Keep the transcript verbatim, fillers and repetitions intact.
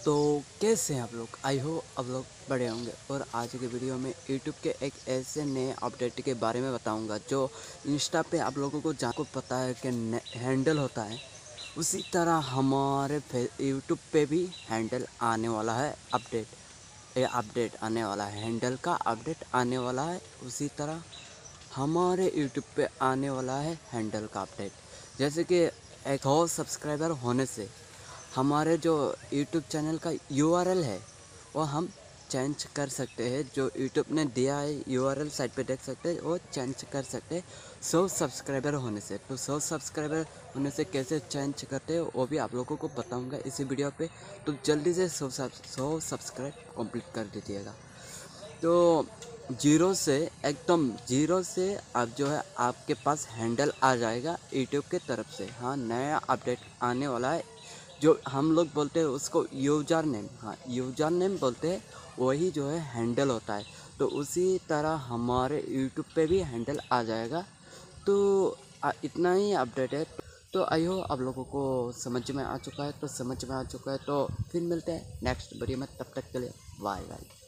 तो कैसे हैं आप लोग? आई हो आप लोग बड़े होंगे। और आज के वीडियो में यूट्यूब के एक ऐसे नए अपडेट के बारे में बताऊंगा जो इंस्टा पे आप लोगों को जहाँ को पता है कि हैंडल होता है, उसी तरह हमारे यूट्यूब पे भी हैंडल आने वाला है। अपडेट ये अपडेट आने वाला है, हैंडल का अपडेट आने वाला है। उसी तरह हमारे यूट्यूब पे आने वाला है हैंडल का अपडेट। जैसे कि एक सौ सब्सक्राइबर होने से हमारे जो यूट्यूब चैनल का यूआरएल है वो हम चेंज कर सकते हैं। जो यूट्यूब ने दिया है यूआरएल साइट पे देख सकते हैं, वो चेंज कर सकते हैं सौ सब्सक्राइबर होने से। तो सौ सब्सक्राइबर होने से कैसे चेंज करते हैं वो भी आप लोगों को बताऊंगा इसी वीडियो पे। तो जल्दी से सौ सौ सब्सक्राइब कंप्लीट कर दीजिएगा। तो जीरो से एकदम जीरो से आप जो है आपके पास हैंडल आ जाएगा यूट्यूब के तरफ से। हाँ, नया अपडेट आने वाला है। जो हम लोग बोलते हैं उसको यूजर नेम, हाँ यूजर नेम बोलते हैं, वही जो है हैंडल होता है। तो उसी तरह हमारे यूट्यूब पे भी हैंडल आ जाएगा। तो आ, इतना ही अपडेट है। तो आई हो आप लोगों को समझ में आ चुका है। तो समझ में आ चुका है तो फिर मिलते हैं नेक्स्ट वीडियो में। तब तक के लिए बाय बाय।